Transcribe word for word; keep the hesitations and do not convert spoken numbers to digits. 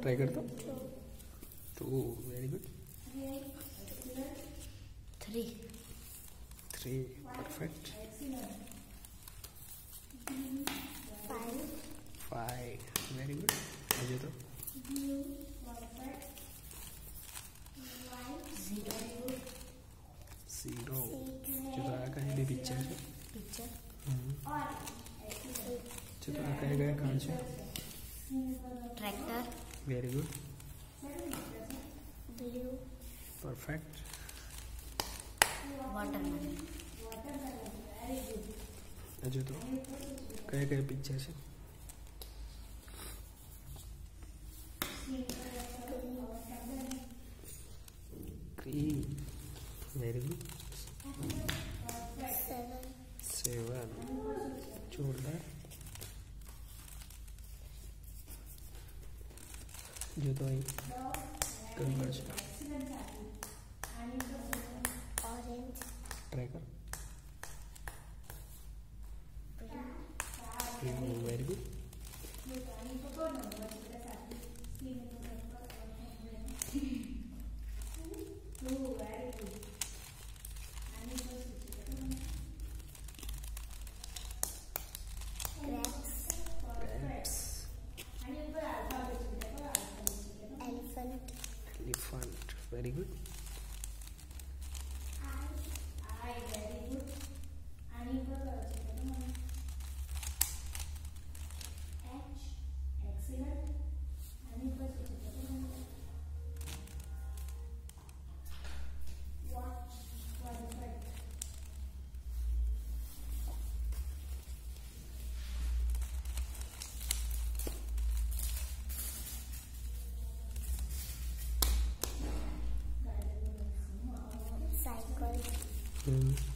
Try कर दो। Two, very good. Three, three, perfect. Five, five, very good. Ajay तो zero, zero. जो तो कहीं भी पिक्चर है। पिक्चर, जो तो कहीं गए कहाँ से? Tractor, very good, blue, perfect. Watermelon, Ajay तो कहीं कहीं पिक्चर से? Green, very good. Seven, seven, जोरदार। जो तो आई कन्वर्ज ऑरेंज, ट्राई कर। Blue, very good. Grapes, Grapes, elephant, elephant, very good. Cycle, Hmm.